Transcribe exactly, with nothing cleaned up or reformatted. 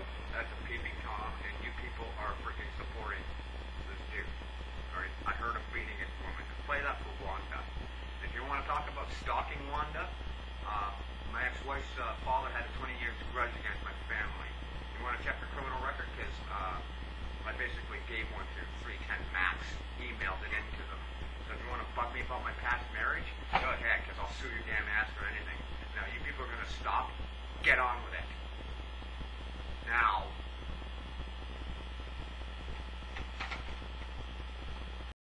That's a peeping Tom, and you people are freaking supporting this dude. Alright? I heard him beating his woman. Play that for Wanda. If you want to talk about stalking Wanda, uh, my ex-wife's uh, father had a twenty years grudge against my family. You want to check the criminal record? Because uh, I basically gave one to three ten Max, emailed it into them. So if you want to bug me about my past marriage, go ahead, because I'll sue your damn ass for anything. Now, you people are going to stop. Get on with it. Now.